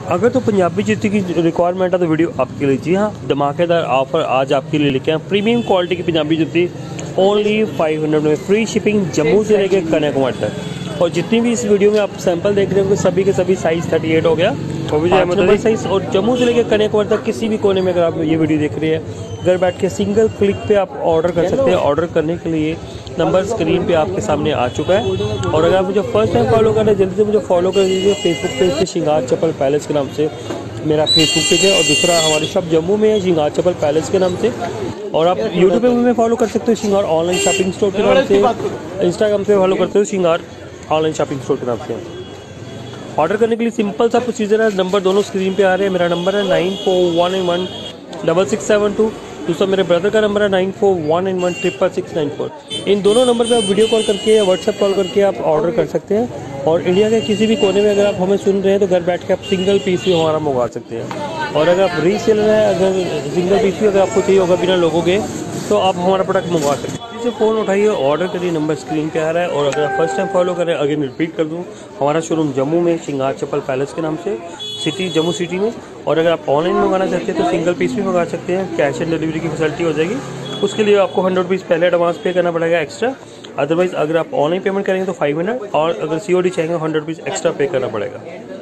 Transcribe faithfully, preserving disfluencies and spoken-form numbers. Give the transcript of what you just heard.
अगर तो पंजाबी जुत्ती की रिक्वायरमेंट है तो वीडियो आपके लिए। जी हाँ, धमाकेदार ऑफर आज आपके लिए लेके आए। प्रीमियम क्वालिटी की Punjabi jutti only five hundred में, फ्री शिपिंग जम्मू से लेके कन्याकुमारी तक। और जितनी भी इस वीडियो में आप सैंपल देख रहे होंगे सभी के सभी साइज़ थर्टी एट हो गया, वो भी जो मतलब साइज़। और जम्मू से लेकर कन्याकुमारी तक किसी भी कोने में अगर आप ये वीडियो देख रहे हैं, घर बैठ के सिंगल क्लिक पे आप ऑर्डर कर सकते हैं। ऑर्डर करने के लिए नंबर स्क्रीन पे आपके सामने आ चुका है। और अगर आप मुझे फर्स्ट टाइम फॉलो कर रहे हैं जल्दी से मुझे फॉलो कर दीजिए। फेसबुक पेज पे श्रृंगार चप्पल पैलेस के नाम से मेरा फेसबुक पेज है, और दूसरा हमारी शॉप जम्मू में है श्रृंगार चप्पल पैलेस के नाम से। और आप यूट्यूब पे भी फॉलो कर सकते हो श्रृंगार ऑनलाइन शॉपिंग स्टोर के नाम से। इंस्टाग्राम पे फॉलो करते हो श्रृंगार ऑनलाइन शॉपिंग स्टोर के नाम से। ऑर्डर करने के लिए सिंपल सा प्रोसीजर है। नंबर दोनों स्क्रीन पे आ रहे हैं। मेरा नंबर है nine four one one double six seven two. दूसरा मेरे ब्रदर का नंबर है nine four one one triple six nine four. इन दोनों नंबर पे आप वीडियो कॉल करके या व्हाट्सएप कॉल करके आप ऑर्डर कर सकते हैं। और इंडिया के किसी भी कोने में अगर आप हमें सुन रहे हैं तो घर बैठ के आप सिंगल पीस भी हमारा मंगवा सकते हैं। और अगर आप रीसेलर है, अगर सिंगल पीस भी अगर आपको चाहिए होगा बिना लोगों के, तो आप हमारा प्रोडक्ट मंगवा सकते हैं। इसे फ़ोन उठाइए, ऑर्डर करिए, नंबर स्क्रीन पे आ रहा है। और अगर आप फर्स्ट टाइम फॉलो करें, अगेन रिपीट कर दूं, हमारा शोरूम जम्मू में श्रृंगार चप्पल पैलेस के नाम से, सिटी जम्मू सिटी में। और अगर आप ऑनलाइन मंगाना चाहते हैं तो सिंगल पीस भी मंगा सकते हैं। कैश एंड डिलीवरी की फैसिलिटी हो जाएगी। उसके लिए आपको हंड्रेड रुपीज़ पहले एडवांस पे करना पड़ेगा एक्स्ट्रा। अदरवाइज़ अगर आप ऑनलाइन पेमेंट करेंगे तो फाइव हंड्रेड, और अगर सी ओ डी चाहेंगे हंड्रेड रुपीज़ एक्स्ट्रा पे करना पड़ेगा।